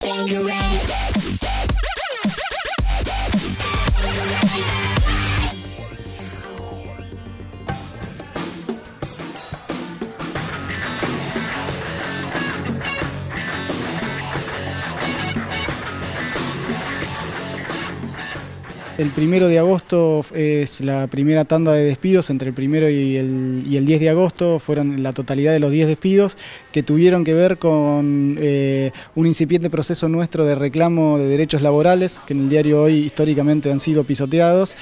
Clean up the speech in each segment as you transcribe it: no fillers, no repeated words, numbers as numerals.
El 1 de agosto es la primera tanda de despidos, entre el 1 y el 10 de agosto fueron la totalidad de los 10 despidos que tuvieron que ver con un incipiente proceso nuestro de reclamo de derechos laborales, que en el diario Hoy históricamente han sido pisoteados,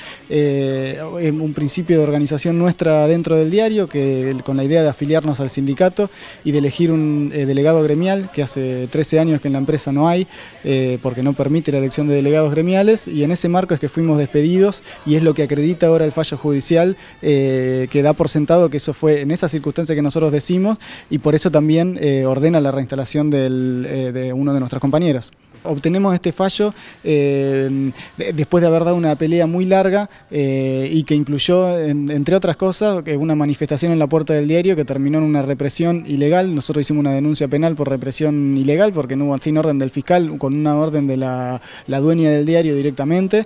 un principio de organización nuestra dentro del diario, que con la idea de afiliarnos al sindicato y de elegir un delegado gremial, que hace 13 años que en la empresa no hay, porque no permite la elección de delegados gremiales, y en ese marco es que fuimos despedidos, y es lo que acredita ahora el fallo judicial, que da por sentado que eso fue en esa circunstancia que nosotros decimos, y por eso también ordena la reinstalación de uno de nuestros compañeros. Obtenemos este fallo después de haber dado una pelea muy larga y que incluyó, entre otras cosas, una manifestación en la puerta del diario que terminó en una represión ilegal. Nosotros hicimos una denuncia penal por represión ilegal porque no hubo sin orden del fiscal, con una orden de la dueña del diario directamente,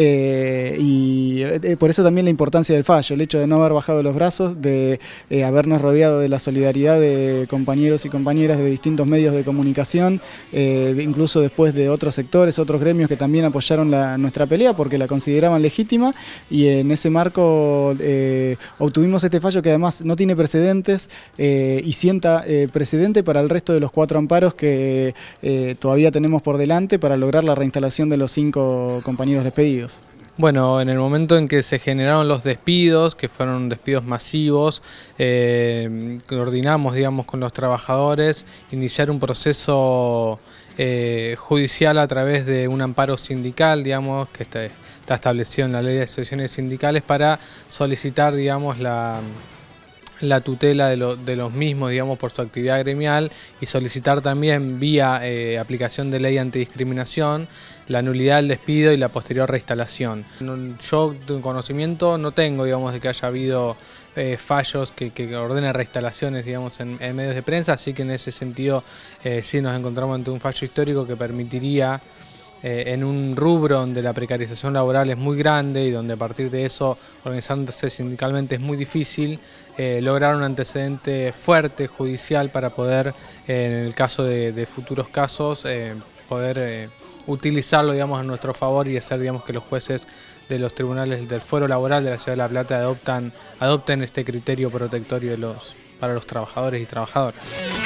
y por eso también la importancia del fallo, el hecho de no haber bajado los brazos, de habernos rodeado de la solidaridad de compañeros y compañeras de distintos medios de comunicación, incluso después de otros sectores, otros gremios que también apoyaron nuestra pelea porque la consideraban legítima, y en ese marco obtuvimos este fallo que además no tiene precedentes y sienta precedente para el resto de los 4 amparos que todavía tenemos por delante para lograr la reinstalación de los 5 compañeros despedidos. Bueno, en el momento en que se generaron los despidos, que fueron despidos masivos, coordinamos, digamos, con los trabajadores, iniciar un proceso judicial a través de un amparo sindical, digamos, que está establecido en la Ley de Asociaciones Sindicales, para solicitar, digamos, la tutela de los mismos, digamos, por su actividad gremial, y solicitar también vía aplicación de ley antidiscriminación la nulidad del despido y la posterior reinstalación. Yo de conocimiento no tengo, digamos, de que haya habido fallos que ordenen reinstalaciones, digamos, en medios de prensa, así que en ese sentido sí nos encontramos ante un fallo histórico que permitiría, en un rubro donde la precarización laboral es muy grande y donde a partir de eso organizándose sindicalmente es muy difícil, lograr un antecedente fuerte judicial para poder, en el caso de futuros casos, poder utilizarlo, digamos, a nuestro favor y hacer, digamos, que los jueces de los tribunales del Fuero Laboral de la Ciudad de La Plata adopten este criterio protectorio para los trabajadores y trabajadoras.